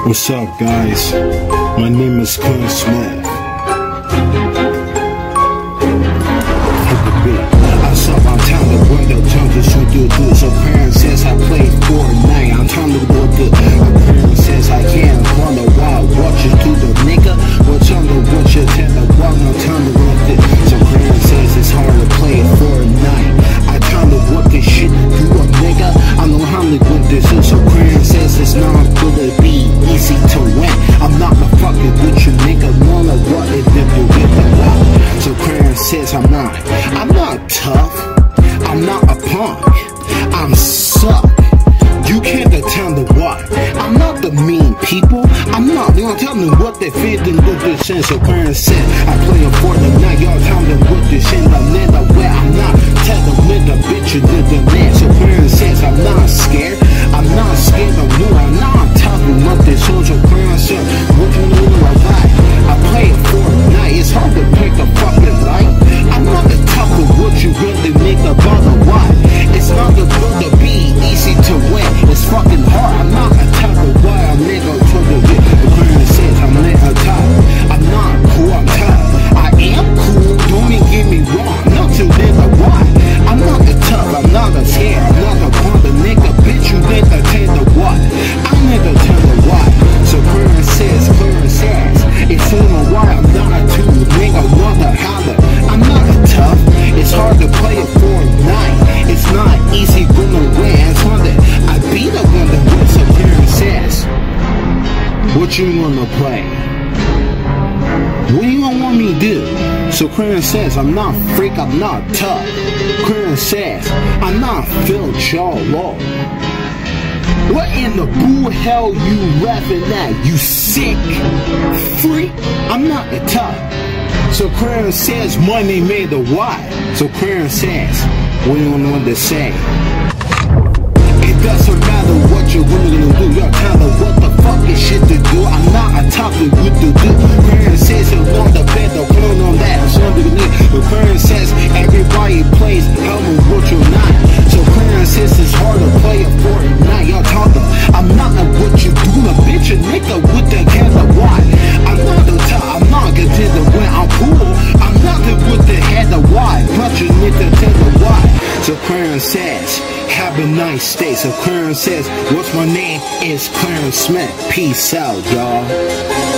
What's up, guys? My name is Clarence. I saw my town, the window turned to shoot through. So Clarence says I played Fortnite. I'm trying to go good. Clarence says I can't run the wild watches to the nigga. What's on the watch you tell the wild, I'm trying to run it. So Clarence says it's hard to play Fortnite. I trying to work this shit to a nigga. I know how to win this. So Clarence says it's not gonna be easy to win. I'm not a fucking with you nigga. Wanna what it if you get the lot. So Clarence says I'm not tough. I'm not a punk. I'm suck. You can't tell me what. I'm not the mean people. I'm not. Y'all tell me what they feeling with this shit. So Clarence said I play a Fortnite. Y'all tell me what this shit. I'm never where I'm not. Tell them with the bitch you did the man. So Clarence says I'm not scared. I'm not scared of you. I'm not talking about this. So Clarence said what you know about. I play a Fortnite. It's hard to pick a fucking light. I'm not the type of what you really make about the why. It's not the good to be easy to win. It's fucking hard. I'm not a type of why I'm nigga to the get. The Clarence says I'm not a type. I'm not cool. I'm tough. I am cool. Don't get me wrong. Not to nigga why. I'm not the tough. I'm not a scare. I'm not a punk. The nigga bitch. You nigga tell the what. I nigga tell the why. So Clarence says. It's in a why. I'm not a two nigga. Wanna holler. I'm not a tough. It's hard to play a Fortnite. It's not easy gonna win. It's hard that I be the one that wins. So Clarence says, what you wanna play? What do you want me to do? So Clarence says, I'm not freak, I'm not tough. Clarence says, I'm not Phil Charlotte. What in the boo hell you laughing at? You sick freak? I'm not the top. So Clarence says money made the why. So Clarence says, what do you want to say? It doesn't matter what you're willing to do. You're kind of what the fuck is shit to do. I'm not a topic good to do. Clarence says you want the bed, don't clone on that. But Clarence says everybody plays how and what you're not. So Clarence says it's hard to play a Fortnite. Y'all talking. I'm not a what you do. A bitch a nigga with the kind of why. I'm not the top. I'm not gonna tell the when I'm cool. I'm not the with the head of why. But you need to tell the why. So Clarence says, have a nice day. So Clarence says, what's my name? It's Clarence Smith. Peace out, y'all.